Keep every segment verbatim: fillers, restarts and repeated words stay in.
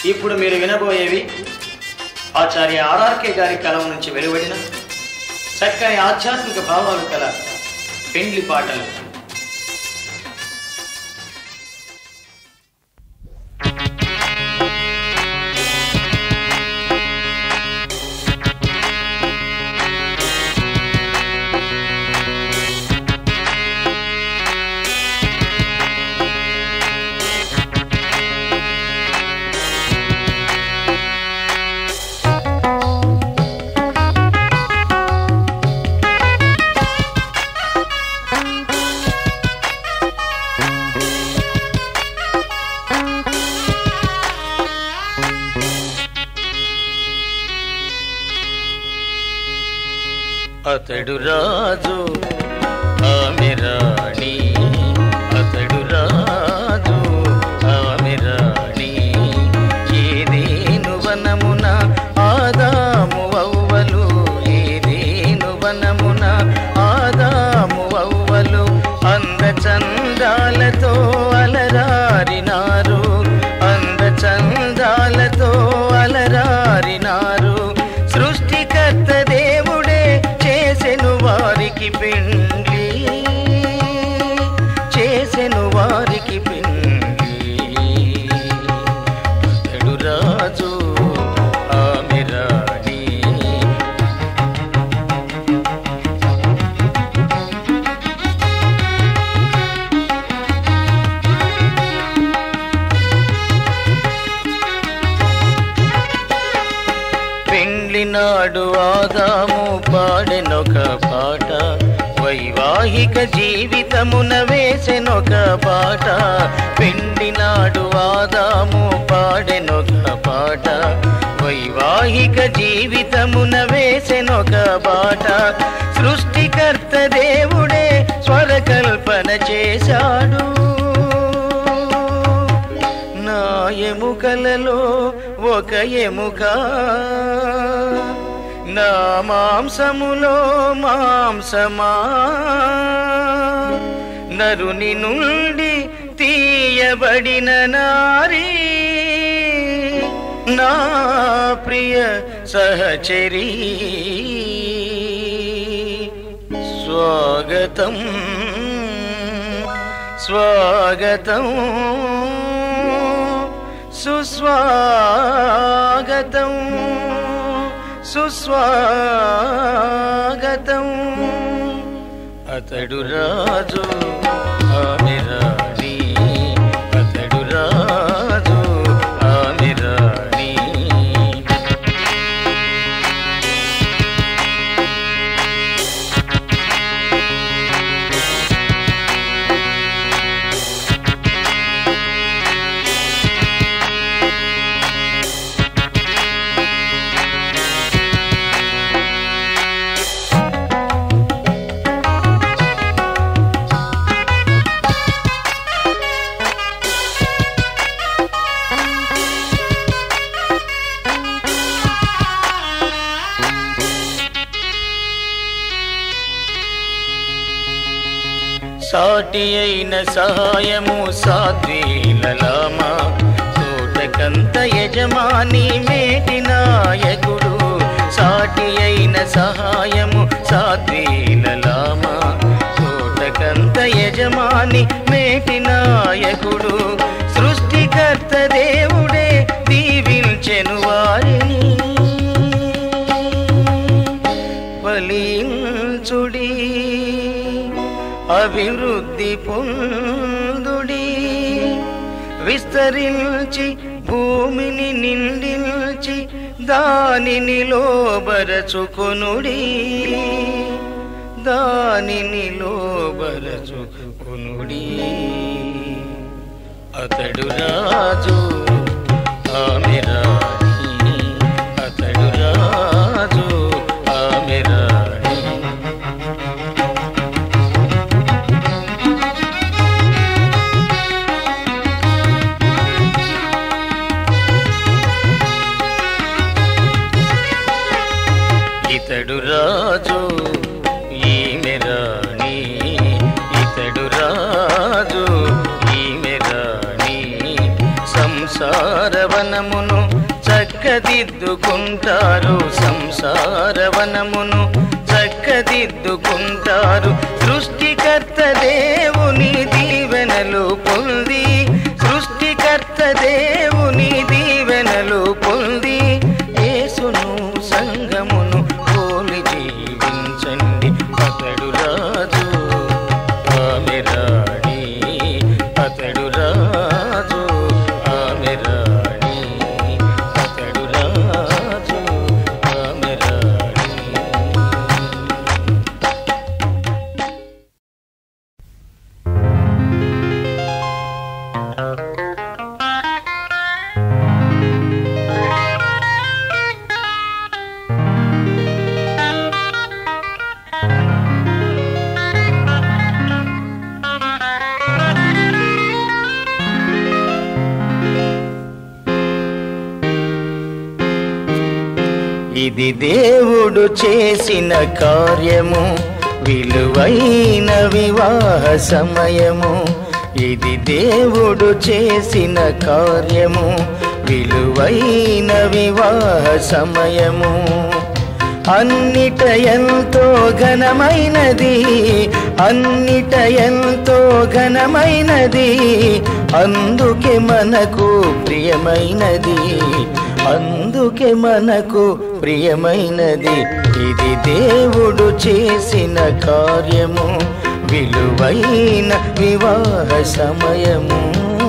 ఇప్పుడు మీరు వినబోయేవి ఆచార్య ఆర్ఆర్కే గారి కలం నుంచి వెలువడిన చక్కని ఆధ్యాత్మిక భావాలు కల పెండ్లి పాటలు. అతడు రాజు ఆమె రాణి, అతడు రాజు ఆమె రాణి. ఏదేను వనమున ఆదాము అవ్వలు, ఏదేను వనమున ఆదాము అవ్వలు అంద చందాలతో అలరారినారు, అంద చందాలతో అలరారినారు. సృష్టికర్త దేవుడే చేసెను వారికి పెండ్లి, చేసెను వారికి పెండ్లి. అతడు రాజు ఆమె రాణి. పెండ్లి నాడు ఆదాము పాడెనొక పాట, వైవాహిక జీవితమున వేసెనొక పాట. పెండ్లి నాడు ఆదాము పాడెనొక పాట, వైవాహిక జీవితమున వేసెనొక పాట. సృష్టికర్త దేవుడే స్వరకల్పన చేశాడు, నా ఎముకలలో ఒక ఎముక, నా మాంసములో మాంసమా. నరుని నుండి తీయబడిన నారీ, నా ప్రియ సహచరీ. స్వాగతం స్వాగతం సుస్వాగతం సుస్వాగతం. అతడు రాజు ఆమె రాణి, అతడు రాజు ఆమె రాణి. సాటి అయిన సహాయము సాధ్వీలలామా, తోటకంత యజమాని మేటి నాయకుడు. సాటి అయిన సహాయము సాధ్వీలలామా, తోటకంత యజమాని మేటి నాయకుడు. సృష్టికర్త దేవుడే దీవించెను వారిని, ఫలించుడి అభివృద్ధి పొందుడి, విస్తరించి భూమిని నిండిల్చి దానిని లోబరచుకొనుడి, దానిని లోబరచుకొనుడి. అతడు రాజు ఆమె రాణి, అతడు రాజు ఆమె రాణి. ఇతడు రాజు ఈమె రాణి, ఇతడు రాజు ఈమె రాణి. సంస సంసారవనమును చక్కదిద్దుకుంటారు సంసారవనమును చక్కదిద్దుకుంటారు సృష్టికర్త దేవుని దీవెనలు పొంది సృష్టికర్త దేవుని దీవెనలు పొంది యేసును సంగమును పోలి జీవించండి అతడు రాజు ఆమె రాణి అతడు రాజు ఆమె రాణి అతడు రాజు ఆమె రాణి. ఇది దేవుడు చేసిన కార్యము విలువైన వివాహ సమయము ఇది దేవుడు చేసిన కార్యము విలువైన వివాహ సమయము అన్నిట ఎంతో ఘనమైనది అన్నిట ఎంతో ఘనమైనది అందుకే మనకు ప్రియమైనది అందుకే మనకు ప్రియమైనది ఇది దేవుడు చేసిన కార్యము విలువైన వివాహ సమయము.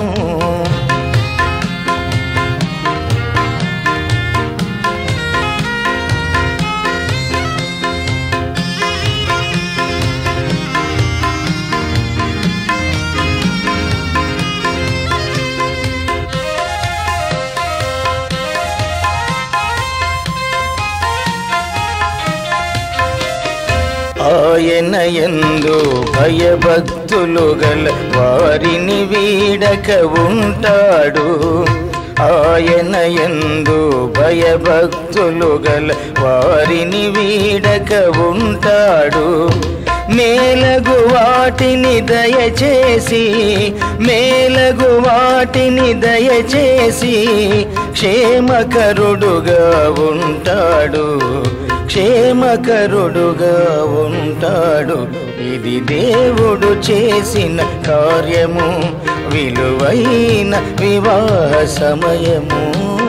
ఆయన యందు భయభక్తులు గల వారిని వీడక ఉంటాడు ఆయన యందు భయభక్తులు గల వారిని వీడక ఉంటాడు మేలగు వాటిని దయచేసి మేలగు వాటిని దయచేసి క్షేమకరుడుగా ఉంటాడు క్షేమకరుడుగా ఉంటాడు ఇది దేవుడు చేసిన కార్యము విలువైన వివాహ సమయము.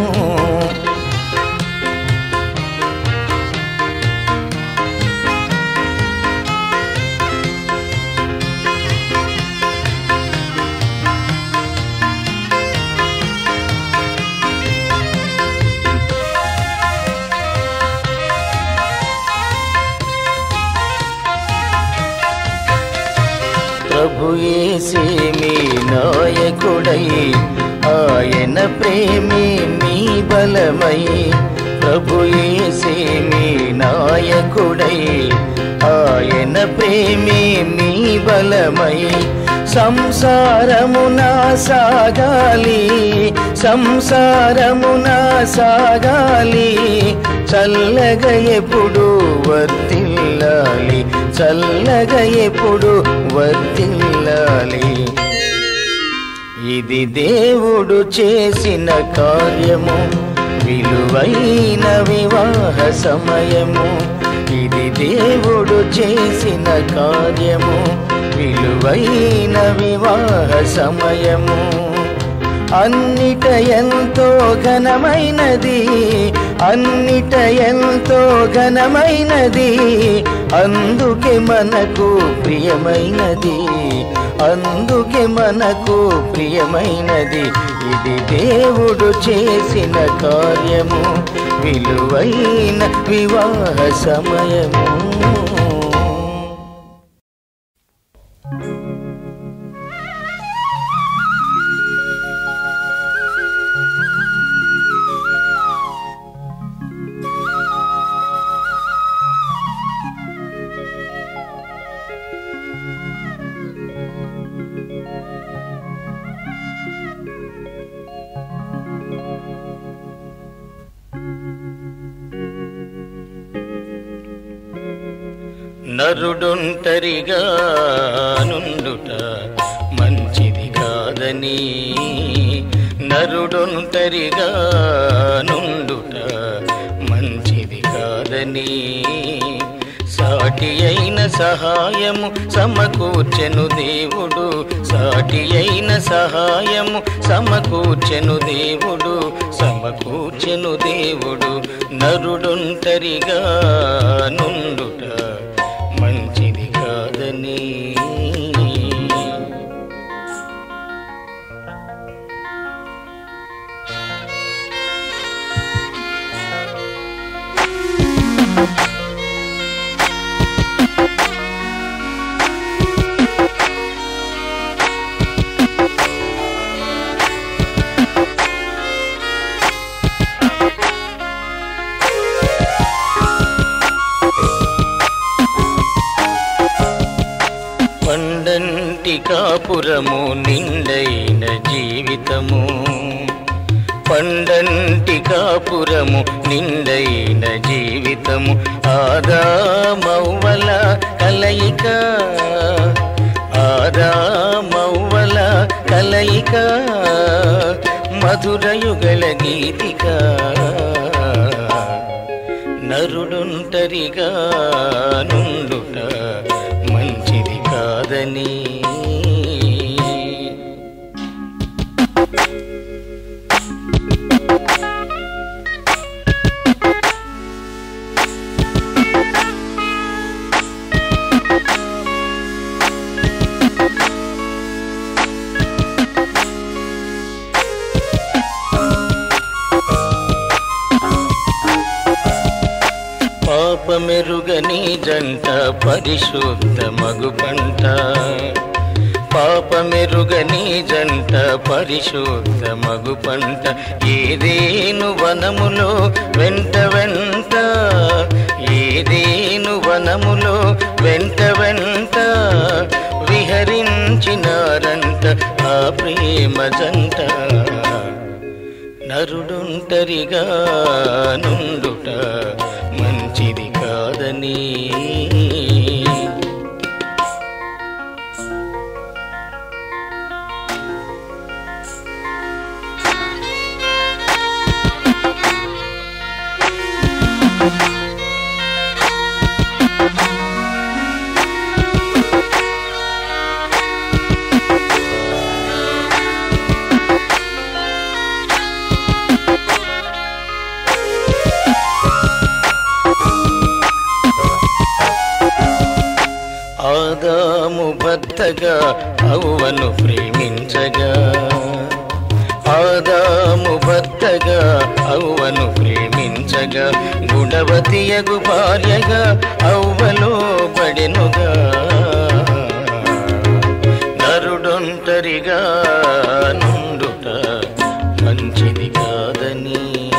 ప్రభు యేసే మీ నాయకుడై ఆయన ప్రేమే మీ బలమై ప్రభు యేసే మీ నాయకుడై ఆయన ప్రేమే మీ బలమై సంసారమున సాగాలి సంసారమున సాగాలి చల్లగా ఎప్పుడు వర్తిల్లాలి చల్లగా ఎప్పుడు వర్తిల్లాలి ఇది దేవుడు చేసిన కార్యము విలువైన వివాహ సమయము ఇది దేవుడు చేసిన కార్యము విలువైన వివాహ సమయము అన్నిట ఎంతో ఘనమైనది అన్నిట ఎంతో ఘనమైనది అందుకే మనకు ప్రియమైనది అందుకే మనకు ప్రియమైనది ఇది దేవుడు చేసిన కార్యము విలువైన వివాహ సమయము. నరుడొంటరిగా నుండుట మంచిది కాదని నరుడొంటరిగా నుండుట మంచిది కాదని సాటి అయిన సహాయము సమకూర్చెను దేవుడు సాటి అయిన సహాయము సమకూర్చెను దేవుడు సమకూర్చెను దేవుడు నరుడొంటరిగా నుండుట మంచిది కాదని పండంటి కాపురము నిండైన జీవితము పండంటి కాపురము నిండైన జీవితము ఆదామవ్వల కలయిక ఆదామవ్వల కలయిక మధురయుగల గీతిక నరుడొంటరిగా నుండుట మంచిది కాదని పాపమెరుగని జంట పరిశుద్ధ మగు పంట పాపమెరుగని జంట పరిశుద్ధ మగు పంట ఏదేను వనములో వెంట వెంట ఏదేను వనములో వెంట వెంట విహరించినారంట ఆ ప్రేమ జంట నరుడొంటరిగా నుండుట మంచిది కాదని ఆదాము భర్తగా అవ్వను ప్రేమించగా ఆదాము భర్తగా అవ్వను ప్రేమించగా గుణవతియగు భార్యగా అవ్వలో పడెనుగా నరుడొంటరిగా నుండుట మంచిది కాదని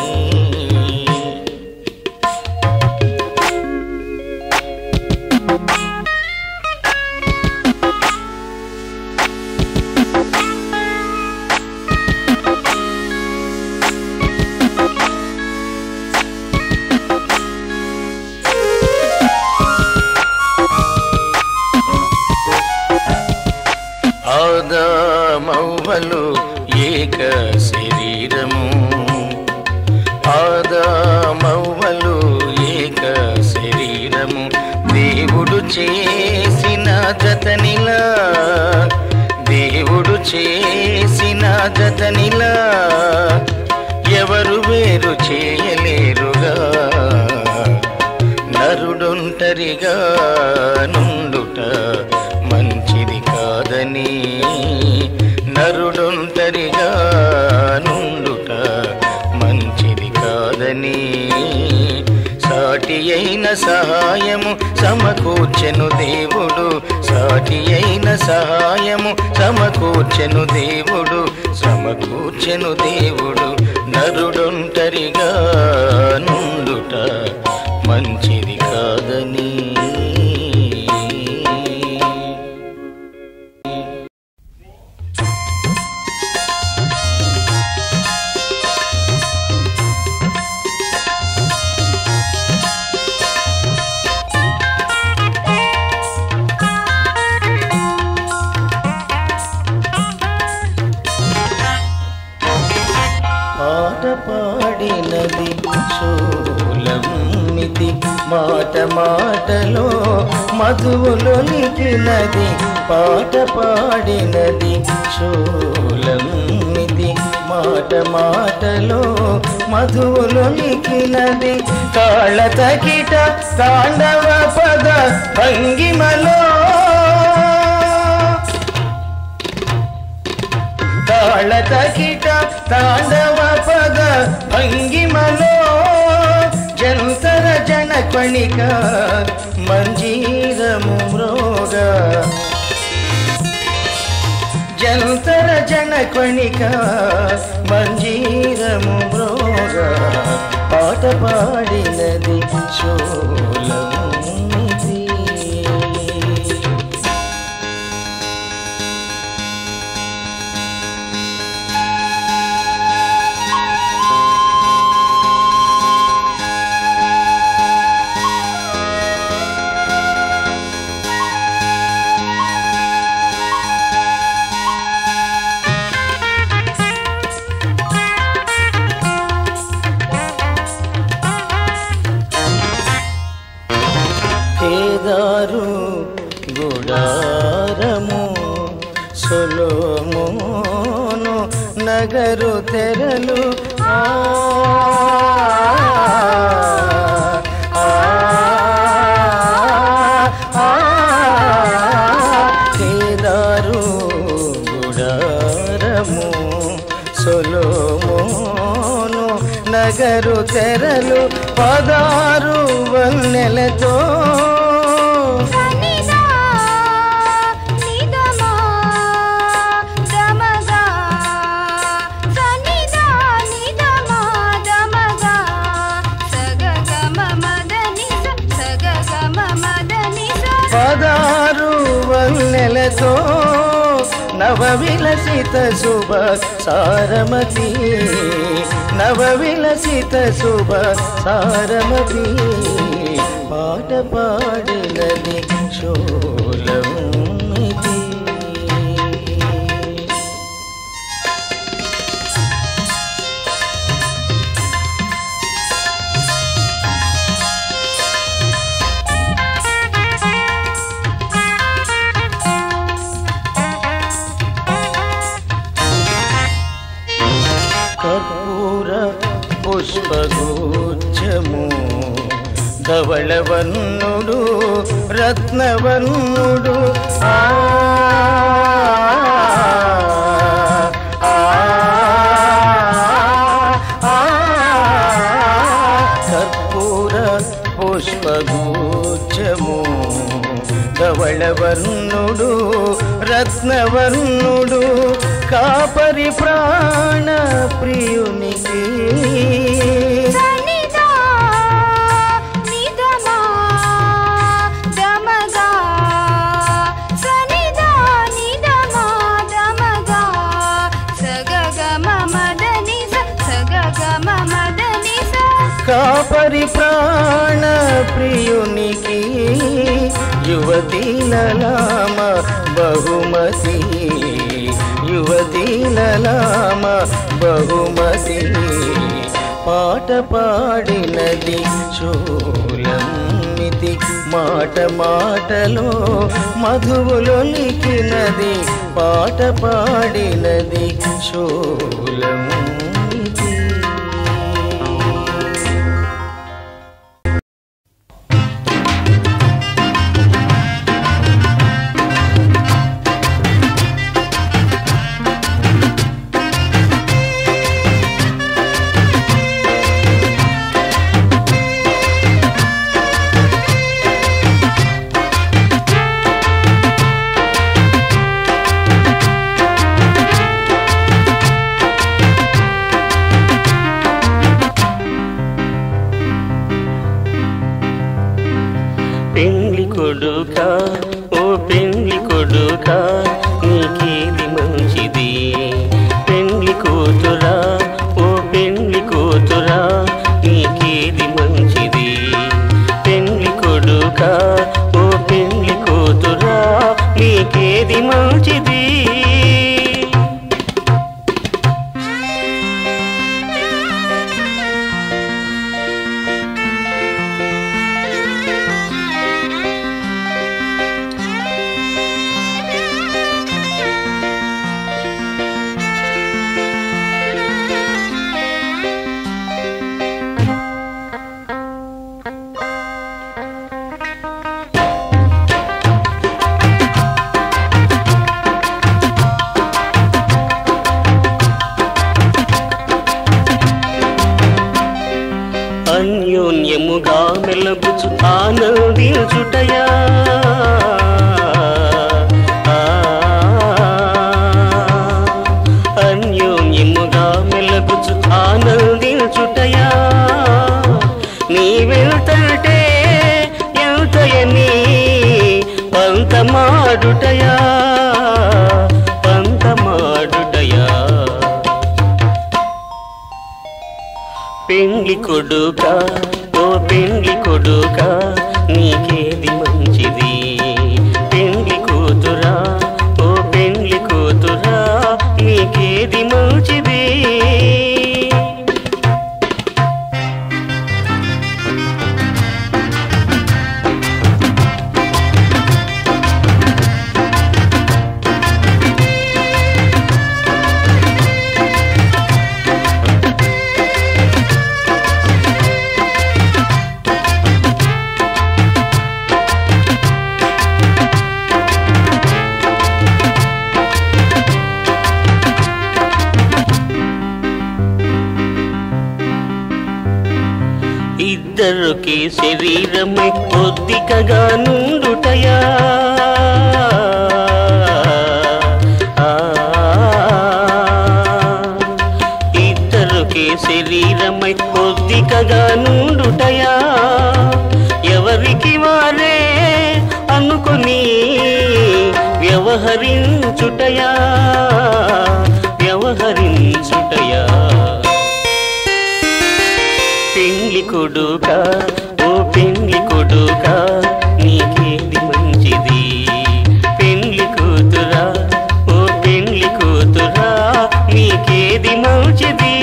ఆదామవ్వలు ఏక శరీరము ఆదామవ్వలు ఏక శరీరము దేవుడు చేసిన జతనిలా దేవుడు చేసిన జతనిలా ఎవరు వేరు చేయలేరుగా నరుడొంటరిగా నుండుట మంచిది కాదని నరుడొంటరిగా నుండుట మంచిది కాదని సాటి అయిన సహాయము సమకూర్చెను దేవుడు సాటి అయిన సహాయము సమకూర్చెను దేవుడు సమకూర్చెను దేవుడు నరుడొంటరిగా నుండుట మంచిది కాదని పాట పాడినది శూలమిది మాట మాటలో మధువులొలికినది పాట పాడినది శూలమిది మాట మాటలో మధువులొలికినది తాళ తకిట తాండవ పద భంగిమలో తాళ తకిట తాండవ పద భంగిమలో జంతర జనకణిక మంజీరము మ్రోగ జంతర జనకణిక మంజీరము మ్రోగ పాట పాడినది శూలమిది కేదారు గుడారము సొలొమోను నగరు తెరలు ఆ కేదారు గుడారము సొలొమోను నగరు తెరలు పదారు వన్నెలతో పదారు వన్నెలతో నవవిలసిత శుభ సారమతి నవవిలసిత శుభ సారమతి పాట పాడినది శూలమిది కర్పూర పుష్పగుచ్చము ధవళవర్ణుడు రత్నవర్ణుడు ఆ కర్పూర పుష్పగుచ్చము ధవళవర్ణుడు రత్నవర్ణుడు కాపరి ప్రాణ ప్రియునికి కాపరి ప్రాణ ప్రియునికి యువతీలలామ బహుమతి యువతీలలామ బహుమతి పాట పాడినది శూలమిది మాట మాటలో మధువులొలికినది పాట పాడినది శూలమిది పెండ్లి కొడుక ఓ పెండ్లి కొడుక నీకేది మంచిది పెండ్లి కూతురా ఓ పెండ్లి కూతురా నీకేది మంచిది పెండ్లి కొడుక ఓ పెండ్లి కూతురా నీకేది మంచిది పెండ్లి కొడుక ఓ పెండ్లి కొడుక నీకేది మంచిది పెండ్లి కూతురా ఓ పెండ్లి కూతురా నీకేది మంచిది ఇద్దరికి శరీరమై కొద్దికగా నుండుటయా ఇద్దరికి శరీరమై కొద్దికగా నుండుటయా ఎవరికి వారే అనుకుని వ్యవహరించుటయా వ్యవహరించుటయా పెండ్లి కొడుక ఓ పెండ్లి కొడుక నీకేది మంచిది పెండ్లి కూతురా ఓ పెండ్లి కూతురా నీకేది మంచిది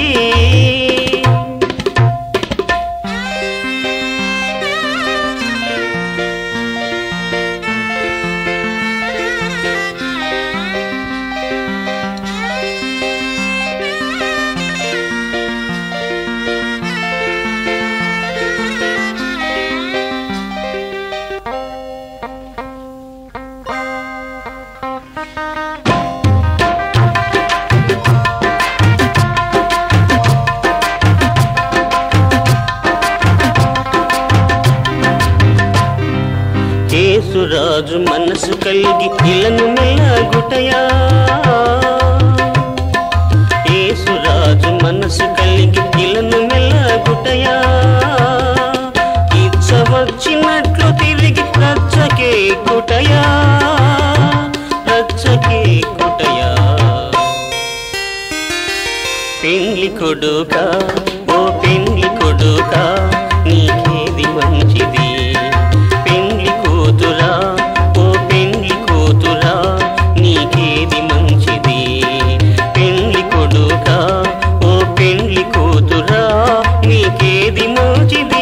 యేసురాజు మనసు కలిగి ఇలను మెల్లగుటయా యేసురాజు మనసు కలిగి ఇలను మెల్లగుటయా ఇచ్చ వచ్చినట్లు తిరిగి రచ్చకే కుటయా రచ్చకే కుటయా పెండ్లి కొడుక ఓ పెండ్లి కొడుక నీకేది మంచిది పెండ్లి కూతురా ఓ పెండ్లి కూతురా నీకేది మంచిది పెండ్లి కొడుక ఓ పెండ్లి కూతురా నీకేది మంచిది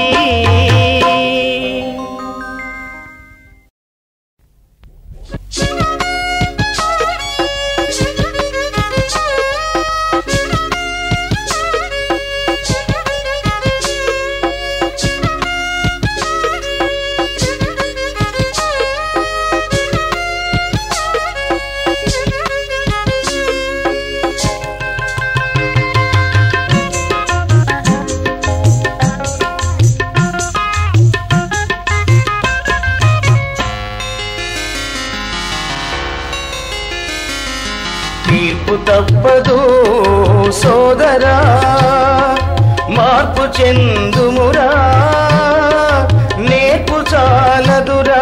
తీర్పు తప్పదు సోదరా మార్పు చెందుమురా నేర్పు చాలదురా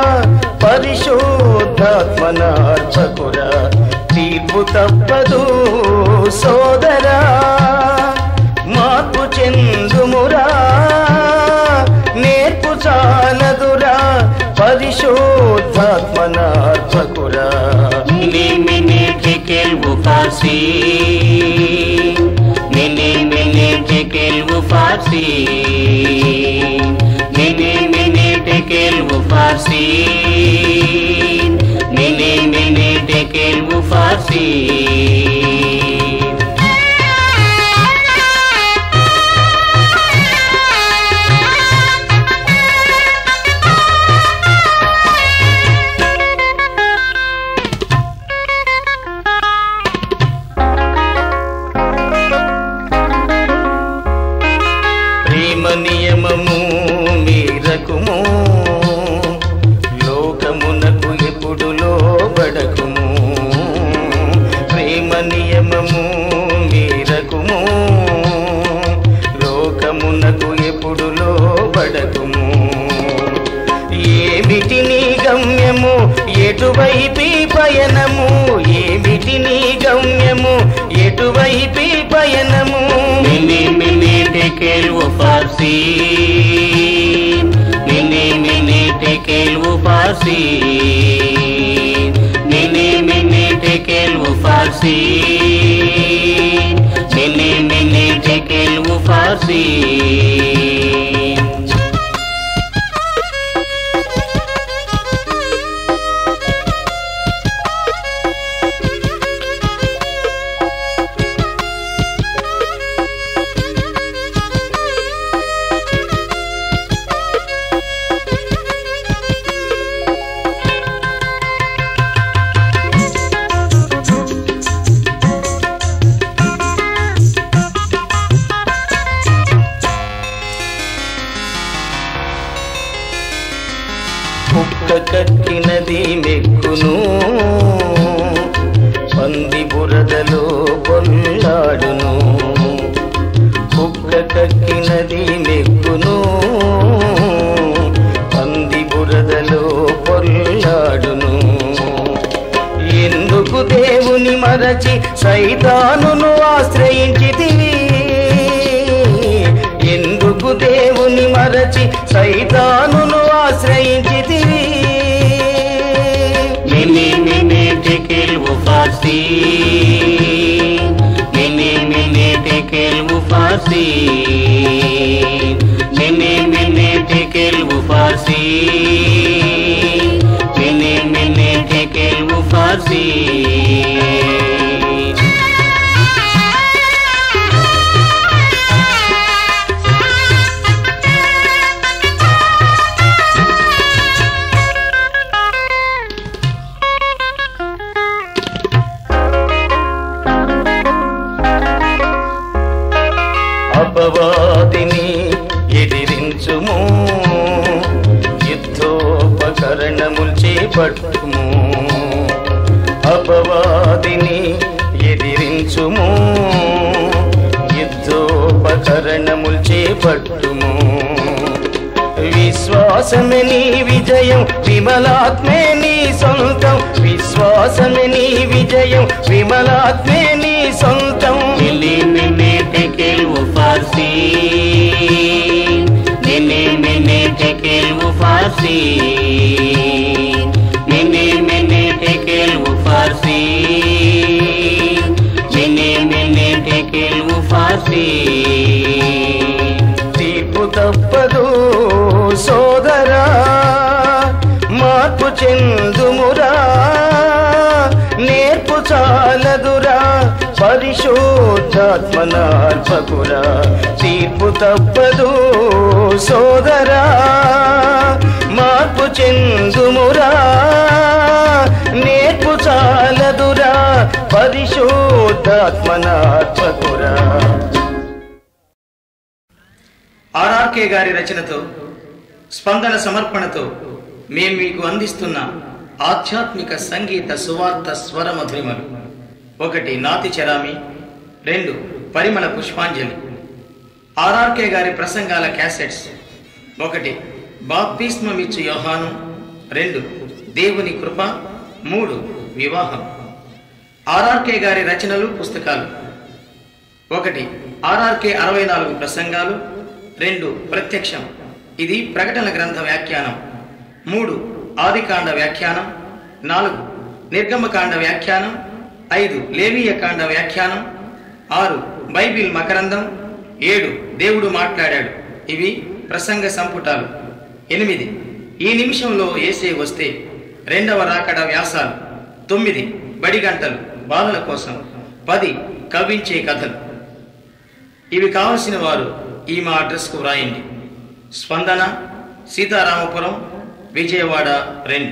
పరిశుద్ధాత్మనార్చకురా తీర్పు తప్పదు సోదరా మార్పు చెందుమురా నేర్పు చాలదురా పరిశుద్ధాత్మనార్చకురా Quel farsi mene mene tekel wo farsi mene mene tekel wo farsi mene mene tekel wo farsi నియమము మీరకుము లోకమునకు ఎప్పుడు లోబడకుము ప్రేమ నియమము మీరకుము లోకమునకు ఎప్పుడు లోబడకుము ఏమిటి నీ గమ్యము ఎటువైపి పయనము ఏమిటి నీ గమ్యము ఎటువైపి పయనము మిని మిని టెకెల్ farsin, mene mene tekel wo farsin, mene mene tekel wo farsin, mene mene tekel wo farsin. కుక్క కక్కినది మెక్కును, పంది బురదలో పొల్లాడును. కుక్క కక్కినది మెక్కును, పంది బురదలో పొల్లాడును. ఎందుకు దేవుని మరచి సైతానును ఆశ్రయించితివి? ఎందుకు దేవుని మరచి సైతానును ఆశ్రయించితివి? Mene mene tekel wo farsin, mene mene tekel wo farsin, mene mene tekel wo farsin, mene mene tekel wo farsin. అపవాదిని ఎదిరించుము, యుద్ధోపకరణములు చేపట్టుము. అపవాదిని ఎదిరించుము, యుద్ధోపకరణములు చేపట్టుము. విశ్వాసమే నీ విజయం, విమలాత్మే నీ సొంతం. విశ్వాసమే నీ విజయం, విమలాత్మే నీ సొంతం. Mene mene tekel wo farsin, mene mene tekel wo farsin, mene mene tekel wo farsin, mene mene tekel wo farsin. తీర్పు తప్పదు సోదరా, మార్పు చెందుమురా. నేర్పు చాలదురా, పరిశుద్ధాత్మనాల్పకురా. తీర్పు తప్పదు సోదరా, మార్పు చెందుమురా. నేర్పు చాలదురా, పరిశుద్ధాత్మనాల్పకురా. ఆర్ఆర్కే గారి రచనతో, స్పందన సమర్పణతో మేము మీకు అందిస్తున్న ఆధ్యాత్మిక సంగీత సువార్త స్వర మధురిమలు. ఒకటి నాతి చరామి, రెండు పరిమళ పుష్పాంజలి. ఆర్ఆర్కే గారి ప్రసంగాల క్యాసెట్స్: ఒకటి బాప్తిస్మమిచ్చు యోహాను, రెండు దేవుని కృప, మూడు వివాహం. ఆర్ఆర్కే గారి రచనలు, పుస్తకాలు: ఒకటి ఆర్ఆర్కే అరవై నాలుగు ప్రసంగాలు, రెండు ప్రత్యక్షం, ఇది ప్రకటన గ్రంథ వ్యాఖ్యానం, మూడు ఆదికాండ వ్యాఖ్యానం, నాలుగు నిర్గమకాండ వ్యాఖ్యానం, ఐదు లేవీయ కాండ వ్యాఖ్యానం, ఆరు బైబిల్ మకరందం, ఏడు దేవుడు మాట్లాడాడు, ఇవి ప్రసంగ సంపుటాలు, ఎనిమిది ఈ నిమిషంలో యేసే వస్తే, రెండవ రాకడ వ్యాసాలు, తొమ్మిది బడి గంటలు బాలల కోసం, పది కవించే కథలు. ఇవి కావలసిన వారు ఈ మా అడ్రస్కు వ్రాయండి. స్పందన, సీతారామపురం, విజయవాడ రెండు.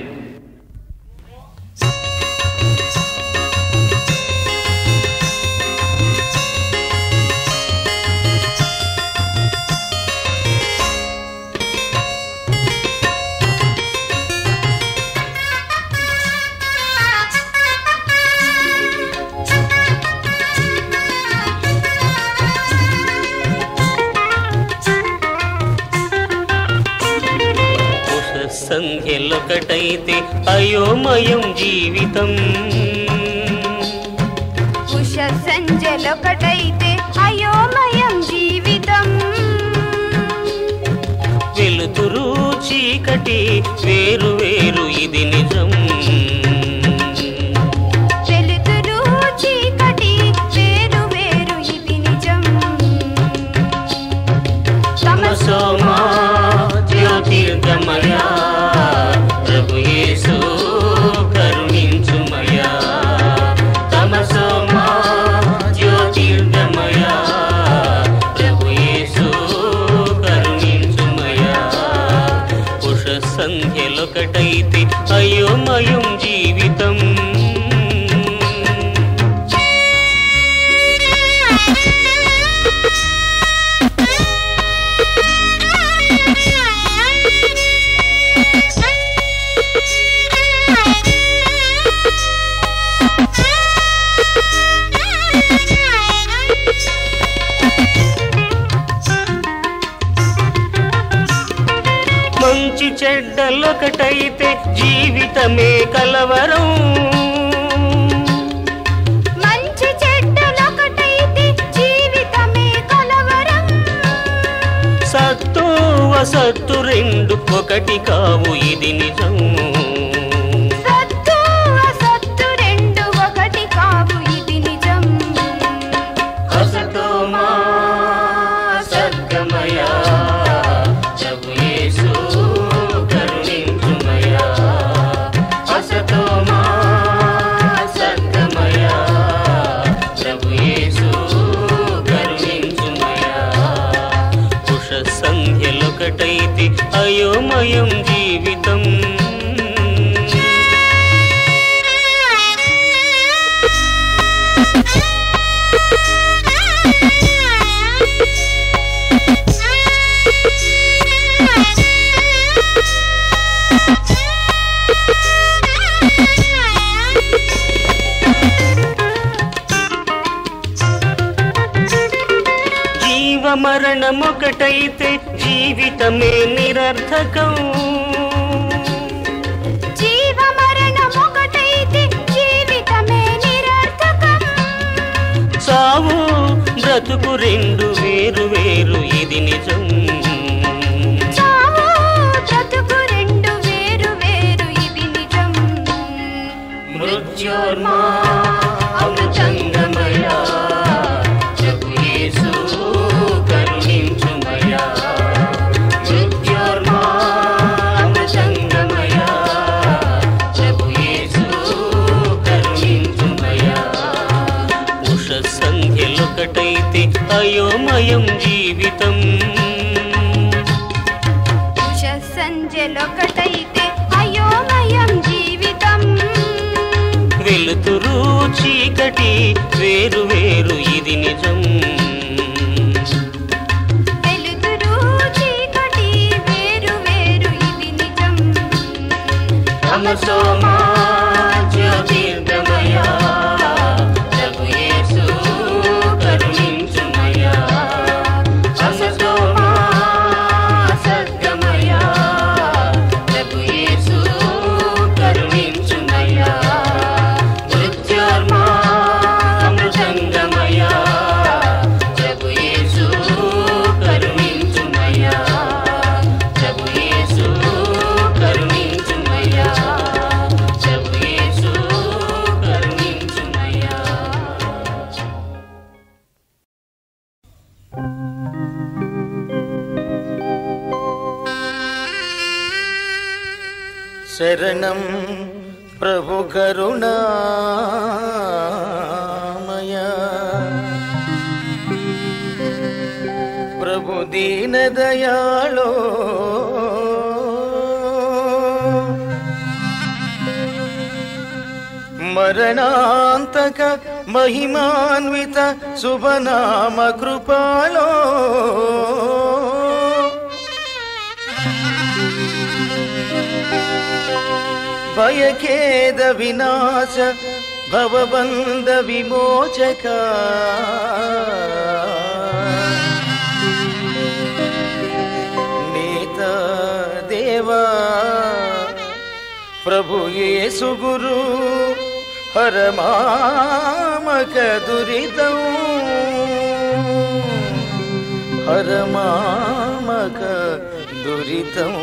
సంఖ్యలొకటైతే అయోమయం జీవితం, ఉష సంఖ్యలొకటైతే అయోమయం జీవితం. జ్యోతిర్గమయా ప్రభు యేసు కరుణించుమయా తమసో మా జ్యోతిర్గమయా ప్రభు యేసు కరుణించుమయా పురుష సంధ్యలొకటైతే అయోమయం జీవితం మంచి చెడ్డలొకటైతే జీవితమే కలవరం మంచి చెడ్డలొకటైతే జీవితమే కలవరం సత్తు అసత్తు రెండు ఒకటి కావు ఇది నిజం సత్తు అసత్తు రెండు ఒకటి కావు ఇది నిజం అసతో మా సద్గమయా ప్రభు యేసు కరుణించుమయా అసతో మా సద్గమయా ప్రభు యేసు కరుణించుమయా పురుష సంధ్యలొకటైతే అయోమయం జీవితం జీవ మరణమొకటైతే జీవితమే నిరర్థకం జీవ మరణమొకటైతే జీవితమే నిరర్థకం సావు బ్రతుకు రెండు వేరు వేరు ఇది నిజం చావు బ్రతుకు రెండు వేరు వేరు ఇది నిజం మృత్యోర్మా అమృతంగమయా ప్రభు యేసు కరుణించుమయా మృత్యోర్మా అమృతంగమయా ప్రభు యేసు కరుణించుమయా ఉష సంధ్యలొకటైతే అయోమయం జీవితం ఉష సంధ్యలొకటైతే అయోమయం జీవితం వెలుతురు చీకటి వేరు వేరు ఇది నిజం వెలుతురు చీకటి వేరు వేరు ఇది నిజం తమసో మా జ్యోతిర్గమయా ప్రభు యేసు కరుణించుమయా అసతో మా సద్గమయా ప్రభు యేసు కరుణించుమయా మృత్యోర్మా అమృతంగమయా ప్రభు యేసు కరుణించుమయా ప్రభు యేసు కరుణించుమయా ప్రభు యేసు కరుణించుమయా శరణం ప్రభు కరుణామయ ప్రభు దీన దయాళో మరణాంతక మహిమాన్విత శుభనామ కృపాలో భయఖేద వినాశ భవబంధ విమోచక నీత దేవా ప్రభు యేసు గురు హరమామక దురితం హరమామక దురితం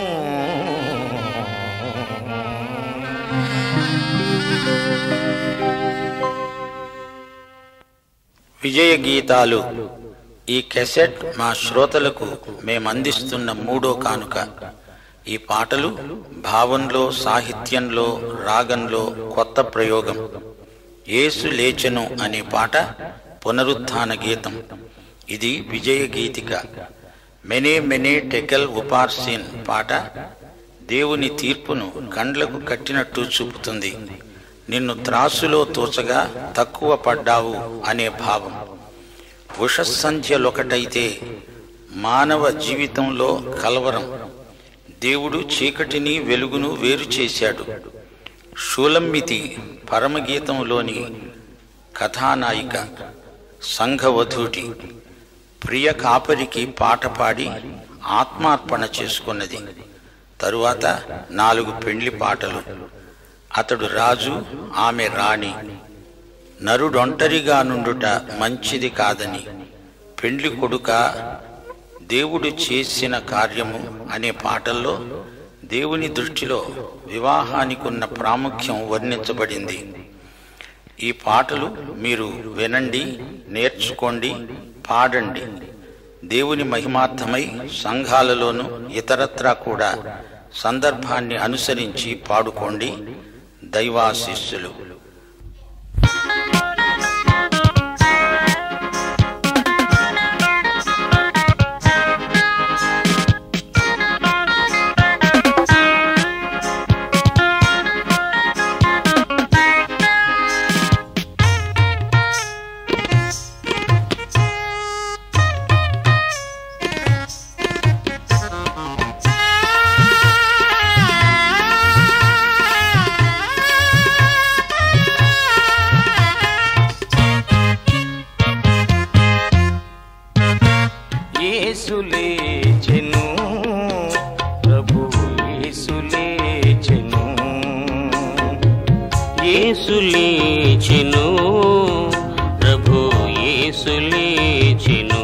విజయ గీతాలు ఈ కెసెట్ మా శ్రోతలకు మేమందిస్తున్న మూడో కానుక. ఈ పాటలు భావంలో, సాహిత్యంలో, రాగంలో కొత్త ప్రయోగం. యేసు లేచెను అనే పాట పునరుత్థాన గీతం. ఇది విజయ గీతిక. మెనే మెనే టెకెల్ ఉపార్సిన్ పాట దేవుని తీర్పును కండ్లకు కట్టినట్టు చూపుతుంది. నిన్ను త్రాసులో తోచగా తక్కువ పడ్డావు అనే భావం. ఉషస్సంధ్యలొకటైతే మానవ జీవితంలో కలవరం. దేవుడు చీకటిని వెలుగును వేరు చేశాడు. షూలమ్మితి పరమగీతంలోని కథానాయిక, సంఘవధూటి, ప్రియ కాపరికి పాట పాడి ఆత్మార్పణ చేసుకున్నది. తరువాత నాలుగు పెండ్లి పాటలు. అతడు రాజు, ఆమె రాణి. నరుడొంటరిగా నుండుట మంచిది కాదని, పెండ్లి కొడుక దేవుడు చేసిన కార్యము అనే పాటల్లో దేవుని దృష్టిలో వివాహానికున్న ప్రాముఖ్యం వర్ణించబడింది. ఈ పాటలు మీరు వినండి, నేర్చుకోండి, పాడండి. దేవుని మహిమార్థమై సంఘాలలోనూ ఇతరత్రా కూడా సందర్భాన్ని అనుసరించి పాడుకోండి. దైవాశీస్సులు. యేసు లేచెను, ప్రభు యేసు లేచెను. యేసు లేచెను, ప్రభు యేసు లేచెను.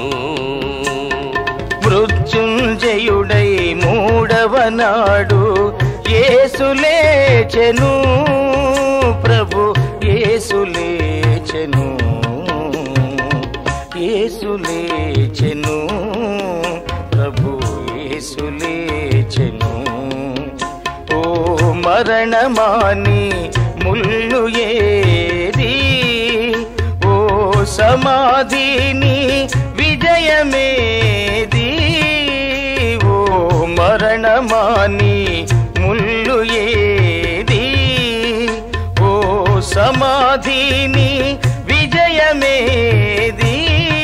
మృత్యుంజయుడై మూడవ నాడు యేసు లేచెను, ప్రభు యేసు లేచెను. యేసు లేచెను, ప్రభు యేసు లేచెను. ఓ మరణమాని ముల్లు ఏది, ఓ సమాధిని విజయమేది. ఓ మరణమాని ముల్లు ఏది, ఓ సమాధిని విజయమేది.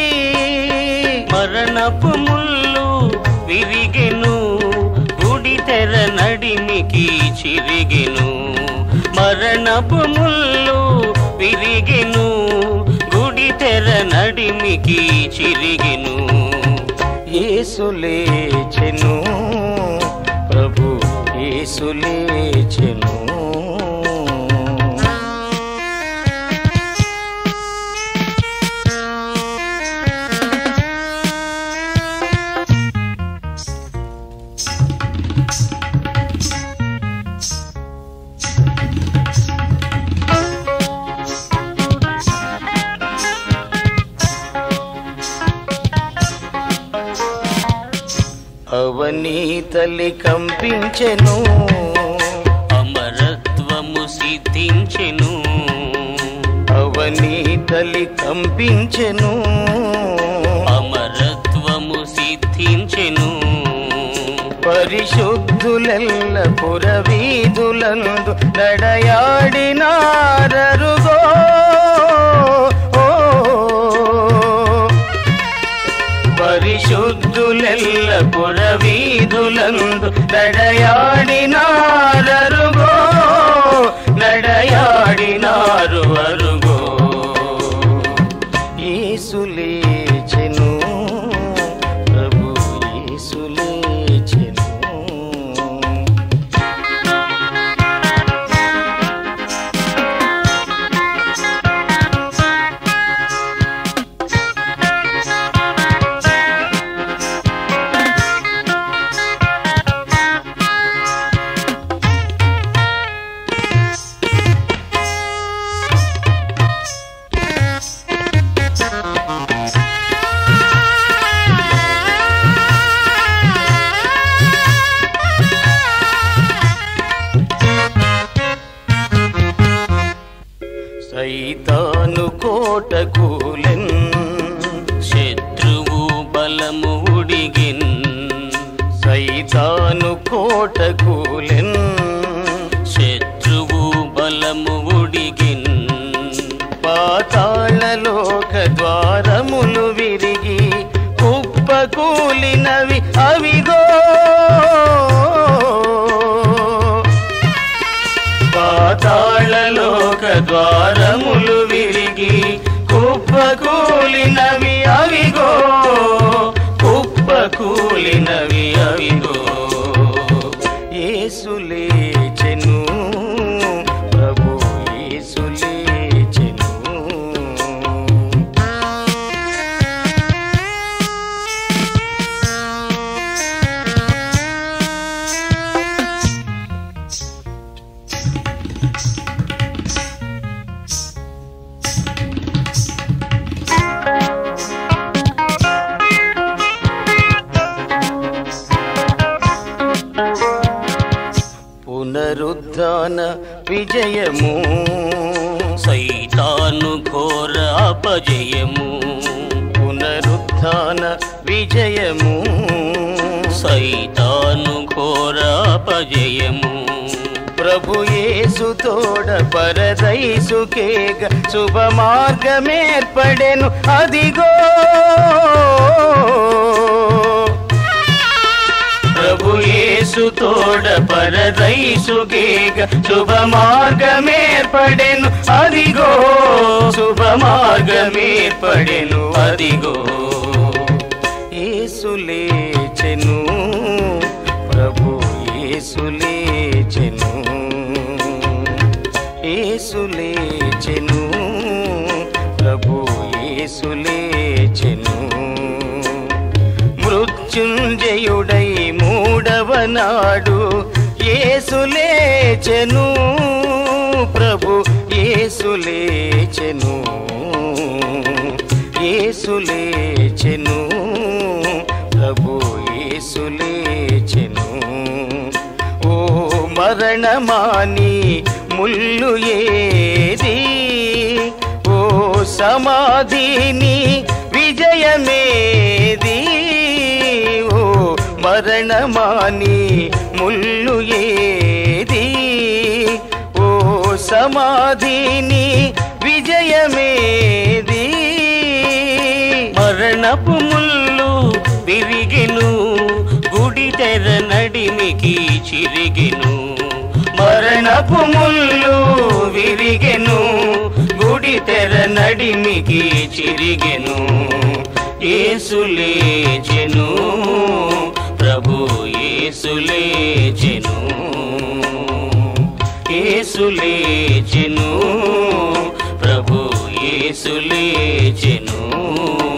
మరణపు ముల్లు విరిగెను, గుడి తెర నడిమికి చిరిగెను. మరణపు ముల్లు విరిగెను, గుడి తెర నడిమికి చిరిగెను. యేసు లేచెను, ప్రభు యేసు లేచెను. అవనీతలి కంపించెను, అమరత్వము సిద్ధించెను. అవనీతలి కంపించెను, అమరత్వము సిద్ధించెను. పరిశుద్ధులెల్ల పురవీధులందు నడయాడినారరుగో. పరిశుద్ధులెల్ల పురవీధులందు నడయాడినారరుగో, నడయాడినారు అరుగో. యేసు లేచెను, ప్రభు యేసు లేచెను. కోట కూలెన్ శత్రువు బలము ఉడిగిన్ సైతాను కోట కూలెన్ శత్రువు బలము ఉడిగిన్ పాతాళలోక ద్వారములు విరిగి కుప్పకూలినవి అవిగో పాతాళలోక ద్వారములు విరిగి కుప్పకూలినవి అవిగో కుప్పకూలినవి అవిగో యేసు లేచెను ప్రభు యేసు లేచెను పునరుద్ధాన విజయము సైతాను ఘోర అపజయము పునరుద్ధాన విజయము సైతాను ఘోర అపజయము ప్రభు యేసు తోడ పరదైసుకేగ శుభ మార్గమేర్పడెను అదిగో ప్రభు యేసు తోడ పరదైసుకేగ శుభ మార్గమేర్పడెను అదిగో శుభ మార్గమేర్పడెను అదిగో యేసు లేచెను ప్రభు యేసు లేచెను యేసు లేచెను ప్రభు యేసు లేచెను మృత్యుంజయుడై మూడవ నాడు యేసు లేచెను ప్రభు యేసు లేచెను యేసు లేచెను ప్రభు యేసు లేచెను ఓ మరణమాని ముల్లు ఏది ఓ సమాధిని విజయమేది ఓ మరణమాని ముల్లు ఏది ఓ సమాధిని విజయమేది మరణపు ముల్లు విరిగెను గుడి తెర నడిమికి చిరిగెను మరణపు ముల్లు విరిగెను గుడి తెర నడిమికి చిరిగెను యేసు లేచెను ప్రభు యేసు లేచెను యేసు లేచెను ప్రభు యేసు లేచెను